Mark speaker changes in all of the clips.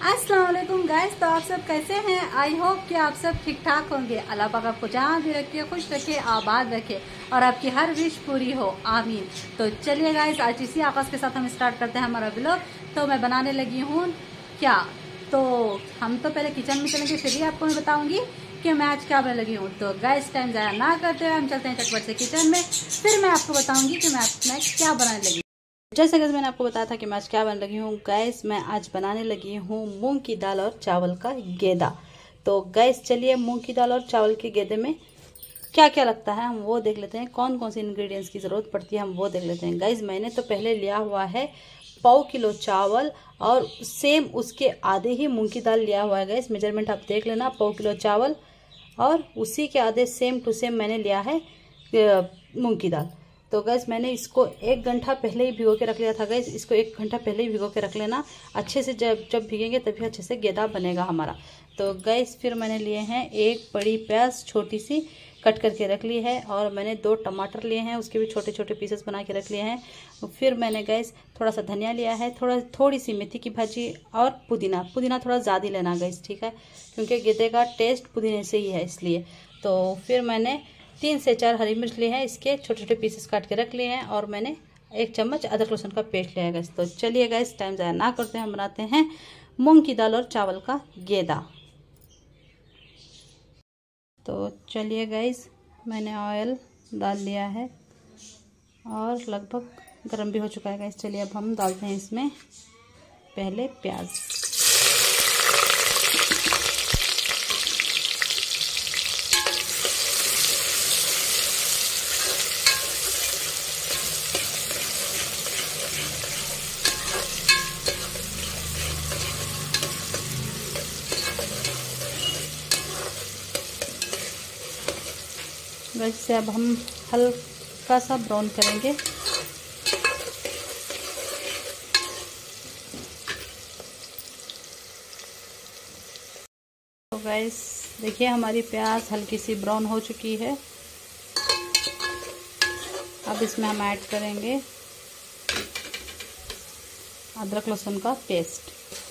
Speaker 1: अस्सलाम वालेकुम गाइस। तो आप सब कैसे हैं? आई होप कि आप सब ठीक ठाक होंगे। अल्लाह पाक आपको जहाँ भी रखे, खुश रखे, आबाद रखे और आपकी हर विश पूरी हो, आमीन। तो चलिए गाइस, आज इसी आगाज़ के साथ हम स्टार्ट करते हैं हमारा ब्लॉग। तो मैं बनाने लगी हूँ क्या, तो हम तो पहले किचन में चलेंगे, फिर ही आपको मैं बताऊँगी कि मैं आज क्या बनाने लगी हूँ। तो गाइस, टाइम ज़ाया ना करते हुए हम चलते हैं चटपट से किचन में, फिर मैं आपको बताऊँगी कि मैं क्या बनाने लगी। जैसे कि मैंने आपको बताया था कि मैं आज क्या बनाने लगी हूँ गैस, मैं आज बनाने लगी हूँ मूंग की दाल और चावल का गेदा। तो गैस चलिए, मूंग की दाल और चावल के गेदे में क्या क्या लगता है हम वो देख लेते हैं, कौन कौन से इंग्रेडिएंट्स की ज़रूरत पड़ती है हम वो देख लेते हैं। गैस मैंने तो पहले लिया हुआ है 1.25 किलो चावल और सेम उसके आधे ही मूंग की दाल लिया हुआ है। गैस मेजरमेंट आप देख लेना, 1.25 किलो चावल और उसी के आधे सेम टू सेम मैंने लिया है मूंग की दाल। तो गैस मैंने इसको 1 घंटा पहले ही भिगो के रख लिया था। गैस इसको 1 घंटा पहले ही भिगो के रख लेना अच्छे से, जब भीगेंगे तभी अच्छे से गेदा बनेगा हमारा। तो गैस फिर मैंने लिए हैं एक बड़ी प्याज छोटी सी कट करके रख ली है और मैंने 2 टमाटर लिए हैं, उसके भी छोटे छोटे पीसेस बना के रख लिए हैं। फिर मैंने गैस थोड़ा सा धनिया लिया है, थोड़ी सी मेथी की भाजी और पुदीना थोड़ा ज़्यादा लेना गैस, ठीक है, क्योंकि गेदे का टेस्ट पुदीने से ही है इसलिए। तो फिर मैंने 3 से 4 हरी मिर्च ली है, इसके छोटे छोटे पीसेस काट के रख लिए हैं और मैंने 1 चम्मच अदरक लहसुन का पेस्ट लिया है गैस। तो चलिए गैस, टाइम ज़ाया ना करते हैं, हम बनाते हैं मूंग की दाल और चावल का गेदा। तो चलिए गैस, मैंने ऑयल डाल लिया है और लगभग गर्म भी हो चुका है गैस। चलिए अब हम डालते हैं इसमें पहले प्याज। वैसे अब हम हल्का सा ब्राउन करेंगे। तो गैस देखिए, हमारी प्याज हल्की सी ब्राउन हो चुकी है। अब इसमें हम ऐड करेंगे अदरक लहसुन का पेस्ट।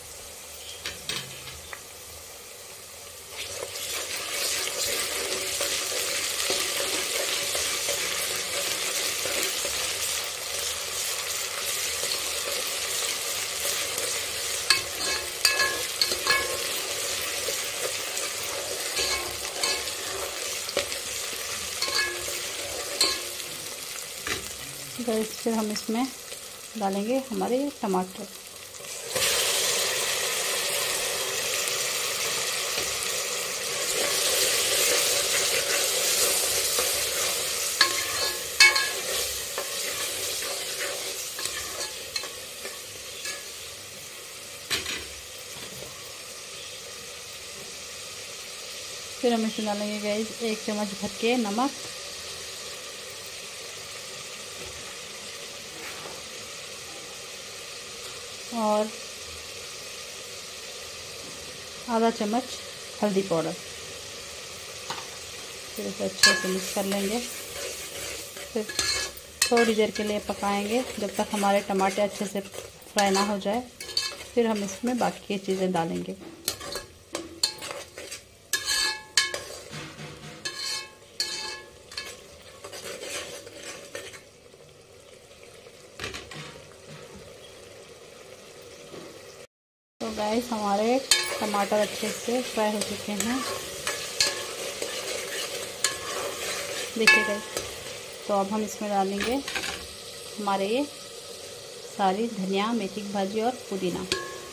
Speaker 1: गैस फिर हम इसमें डालेंगे हमारे टमाटर। फिर हम इसमें डालेंगे गैस 1 चम्मच भर के नमक और आधा चम्मच हल्दी पाउडर। फिर इसे अच्छे से मिक्स कर लेंगे। फिर थोड़ी देर के लिए पकाएंगे जब तक हमारे टमाटर अच्छे से फ्राई ना हो जाए। फिर हम इसमें बाकी की चीज़ें डालेंगे। तो गाइस, हमारे टमाटर अच्छे से फ्राई हो चुके हैं, देखिए गाइस। तो अब हम इसमें डालेंगे हमारे ये सारी धनिया, मेथी की भाजी और पुदीना।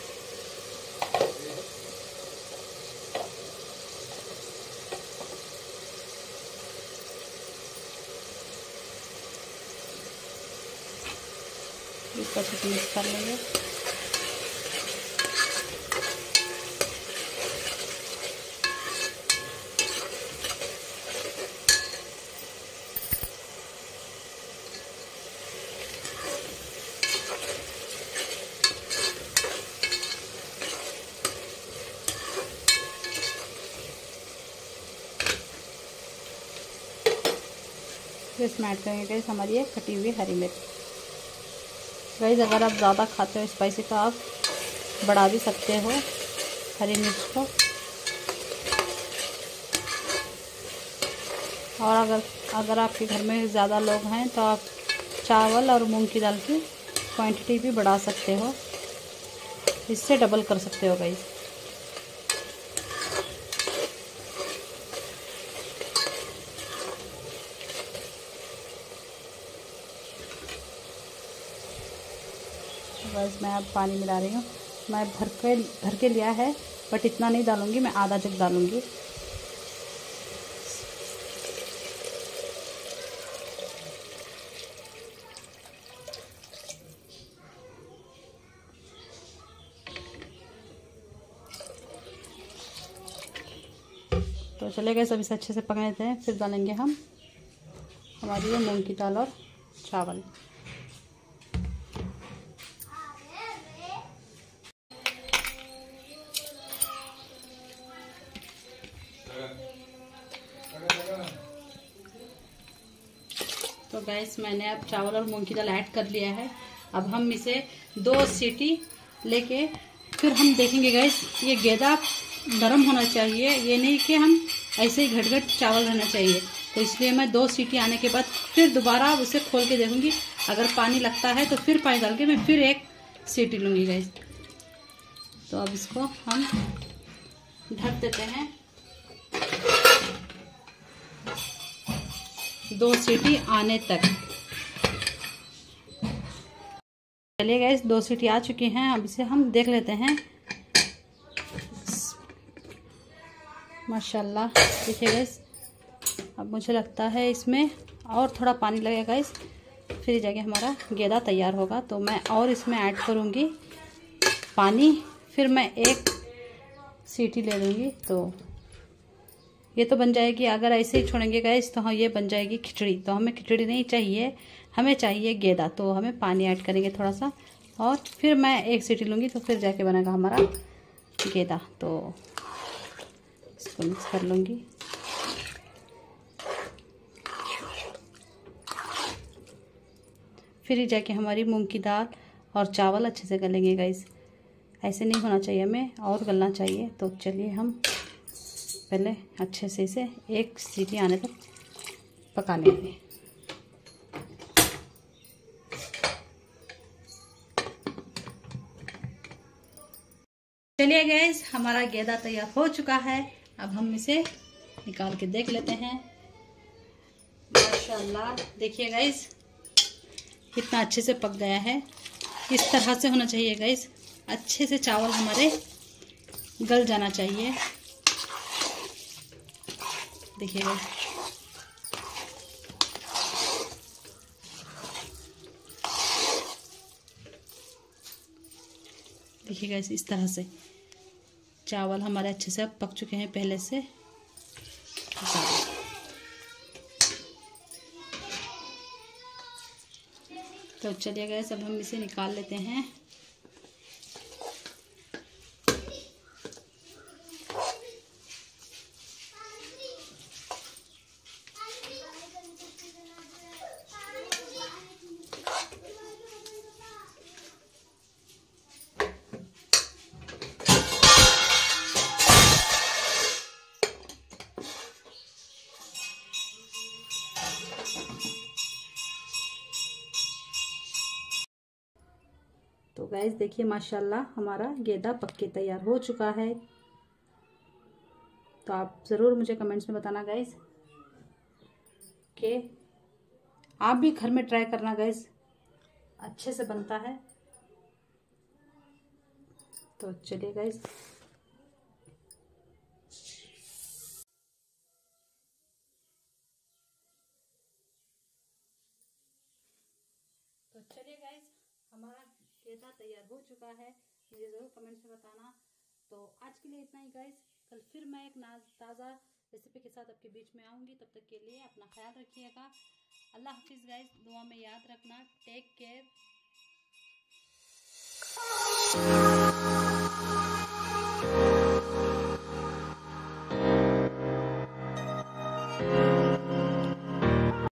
Speaker 1: इसको अच्छे से मिक्स कर लेंगे। फिर इसमें ऐड करेंगे गैस हमारी ये कटी हुई हरी मिर्च। गैस अगर आप ज़्यादा खाते हो स्पाइसी तो आप बढ़ा भी सकते हो, हरी मिर्च को। और अगर आपके घर में ज़्यादा लोग हैं तो आप चावल और मूंग की दाल की क्वांटिटी भी बढ़ा सकते हो, इससे डबल कर सकते हो गाइस। बस मैं अब पानी मिला रही हूँ। मैं भर के लिया है, बट इतना नहीं डालूँगी, मैं आधा जग डालूँगी। तो चले गए, सब इसे अच्छे से पका लेते हैं, फिर डालेंगे हम हमारी ये मूंग की दाल और चावल। तो गैस मैंने अब चावल और मूंग की दाल ऐड कर लिया है। अब हम इसे 2 सीटी लेके फिर हम देखेंगे गैस। ये गेदा नरम होना चाहिए, ये नहीं कि हम ऐसे ही घट चावल रहना चाहिए। तो इसलिए मैं 2 सीटी आने के बाद फिर दोबारा उसे खोल के देखूंगी। अगर पानी लगता है तो फिर पानी डाल के मैं फिर 1 सीटी लूँगी गैस। तो अब इसको हम ढक देते हैं 2 सीटी आने तक। चलिए गैस, 2 सीटी आ चुकी हैं। अब इसे हम देख लेते हैं। माशाल्लाह, देखिए गैस, अब मुझे लगता है इसमें और थोड़ा पानी लगेगा गैस, फिर जगह हमारा गेदा तैयार होगा। तो मैं और इसमें ऐड करूँगी पानी, फिर मैं 1 सीटी ले लूँगी। तो ये तो बन जाएगी। अगर ऐसे ही छोड़ेंगे गैस तो हाँ, ये बन जाएगी खिचड़ी। तो हमें खिचड़ी नहीं चाहिए, हमें चाहिए गेदा। तो हमें पानी ऐड करेंगे थोड़ा सा, और फिर मैं 1 सीटी लूँगी, तो फिर जाके बनेगा हमारा गेदा। तो इसको मिक्स कर लूँगी। फिर ही जाके हमारी मूंग की दाल और चावल अच्छे से गलेंगे गाइस। ऐसे नहीं होना चाहिए, हमें और गलना चाहिए। तो चलिए हम पहले अच्छे से इसे 1 सीटी आने तक पका लेंगे। चलिए गाइस, हमारा गेदा तैयार हो चुका है। अब हम इसे निकाल के देख लेते हैं। माशाल्लाह, देखिए गाइस, कितना अच्छे से पक गया है। इस तरह से होना चाहिए गाइस, अच्छे से चावल हमारे गल जाना चाहिए। देखिए गाइस, देखिए गाइस, इस तरह से चावल हमारे अच्छे से पक चुके हैं पहले से। तो चलिए गाइस, अब हम इसे निकाल लेते हैं। तो गाइस देखिए, माशाल्लाह हमारा गेदा पक के तैयार हो चुका है। तो आप ज़रूर मुझे कमेंट्स में बताना गाइस कि आप भी घर में ट्राई करना गाइस, अच्छे से बनता है। तो चलिए गाइस, हमारा गेदा तैयार हो चुका है। मुझे ज़रूर कमेंट्स में बताना। तो आज के लिए इतना ही गाइस, कल फिर मैं एक ताज़ा रेसिपी के साथ आपके बीच में आऊँगी। तब तक के लिए अपना ख्याल रखिएगा। अल्लाह हाफिज़ गाइस, दुआ में याद रखना। Take care.